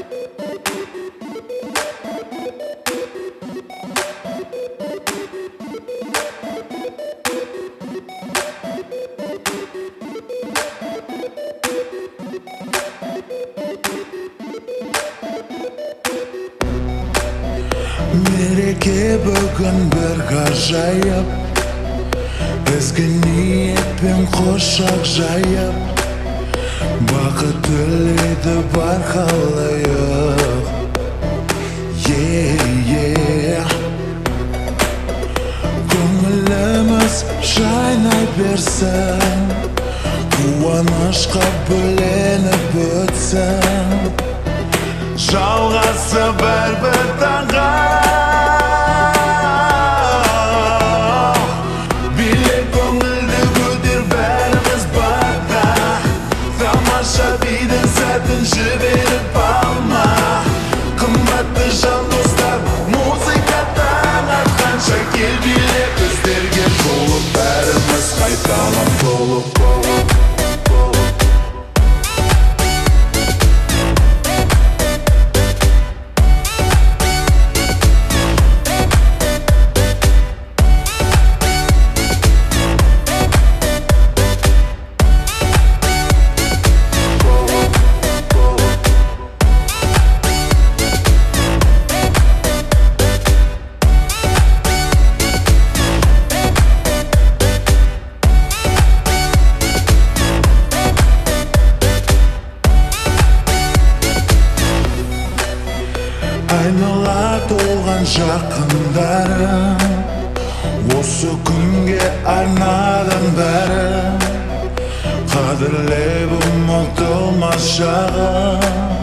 Мереке бүгін бір ғажайып, ізгі ниетпен қошақ жайып, бақыт тілейді бар халайық. Көңіліміз жайнай берсін, қуанышқа бөленіп өтсін, жалғасы бір таңға. Билеп көңілді көтер бәріміз баққа, тамаша бидің сәтін жіберіп алма. Қымбатты жан достар, музыкадан атқанша кел билеп біздерге толып, бәріміз қайталап толып. Айнала толған жақындарым, осы күнге арнадан бәрі, қадірлеп ұмытылмас шағым.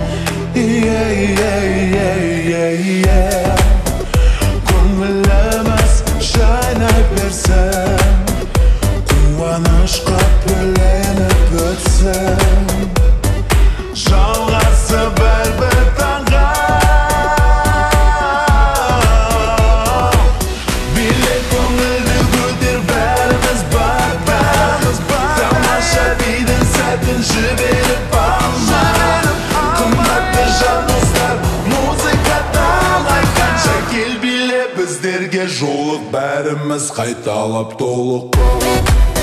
Көңіліміз жайнай берсін, қуанышқа бөленіп өтсін, жалғасы бір таңға. Билеп көңілді көтер бәріміз баққа, тамаша бидің сәтін жіберіп алма. Қымбатты жан достар, музыкадан айтқанша кел билеп біздерге жолық, бәріміз қайталап толық.